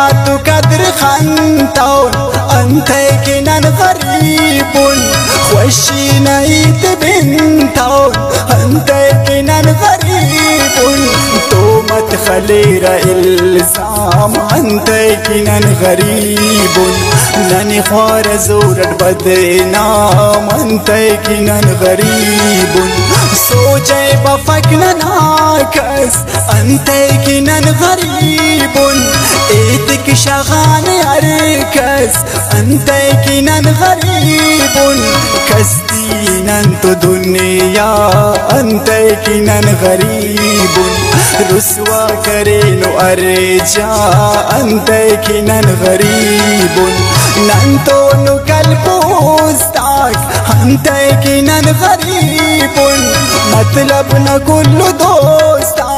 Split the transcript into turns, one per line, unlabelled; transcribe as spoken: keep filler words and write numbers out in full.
تو قدر خانتون انت كنان غريب خوشي نايت بنتون انت كنان غريب تو مدخلي الزام انت كنان غريب ناني خوار زورت بدنام انت كنان غريب سوچي بفكنا ناكس انت كنان غريب ايدك شغان يركز انت كنان غريب كستين انت دنيا انت كنان غريب رسوا كرينو ارجا انت كنان غريب نانتو نو قلبوستاك انت كنان غريب مطلبنا كل دوستاك